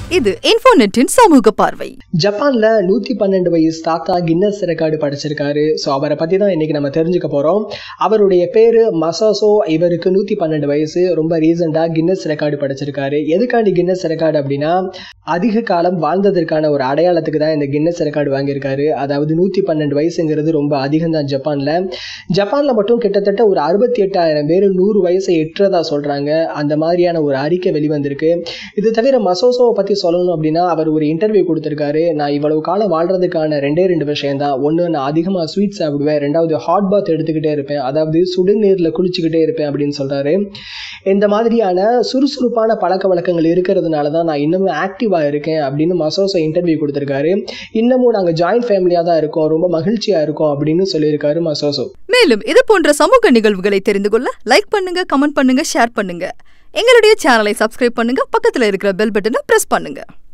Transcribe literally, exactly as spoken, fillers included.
இது இன்ஃபோநெட்டின் சமூக பார்வை. ஜப்பான்ல நூத்தி பன்னெண்டு வயசு தாத்தா கின்னஸ் ரெக்கார்டு படைச்சிருக்காரு. ஸோ அவரை பத்தி தான் இன்னைக்கு நம்ம தெரிஞ்சுக்க போறோம். அவருடைய பேரு மசாசோ. இவருக்கு நூத்தி பன்னெண்டு வயசு. ரொம்ப ரீசெண்டா கின்னஸ் ரெக்கார்டு படைச்சிருக்காரு. எதுக்காண்டி கின்னஸ் ரெக்கார்டு அப்படின்னா, அதிக காலம் வாழ்ந்ததற்கான ஒரு அடையாளத்துக்கு தான் இந்த கின்னஸ் ரெக்கார்டு வாங்கியிருக்காரு. அதாவது நூத்தி பன்னெண்டு வயசுங்கிறது ரொம்ப அதிகம் தான் ஜப்பான்ல. ஜப்பான்ல மட்டும் கிட்டத்தட்ட ஒரு அறுபத்தி எட்டாயிரம் பேர் நூறு வயசை எட்டுறதா சொல்றாங்க. அந்த மாதிரியான ஒரு அறிக்கை வெளிவந்திருக்கு. இது தவிர மசோசோவை பத்தி சொல்லணும் அப்படின்னா, அவர் ஒரு இன்டர்வியூ கொடுத்திருக்காரு. நான் இவ்வளவு காலம் வாழ்றதுக்கான ரெண்டே ரெண்டு விஷயம் தான். ஒன்று, நான் அதிகமாக ஸ்வீட் சாப்பிடுவேன். ரெண்டாவது, ஹாட் பாத் எடுத்துக்கிட்டே இருப்பேன், அதாவது சுடுநீரில் குளிச்சுக்கிட்டே இருப்பேன் அப்படின்னு சொல்றாரு. இந்த மாதிரியான சுறுசுறுப்பான பழக்க வழக்கங்கள் இருக்கிறதுனால தான் நான் இன்னமும் ஆக்டிவாக இருக்கேன் அப்படின்னு மசோசோ இன்டர்வியூ கொடுத்திருக்காரு. இன்னமும் நாங்கள் ஜாயிண்ட் ஃபேமிலியாக தான் இருக்கோம், ரொம்ப மகிழ்ச்சியாக இருக்கோம் அப்படின்னு சொல்லியிருக்காரு மசோசோ. மேலும் இது போன்ற சமூக நிகழ்வுகளை தெரிந்து கொள்ள லைக் பண்ணுங்க, கமெண்ட் பண்ணுங்க, ஷேர் பண்ணுங்க. எங்களுடைய சேனலை சப்ஸ்கிரைப் பண்ணுங்க, பக்கத்தில் இருக்கிற பெல் பட்டனை பிரஸ் பண்ணுங்க.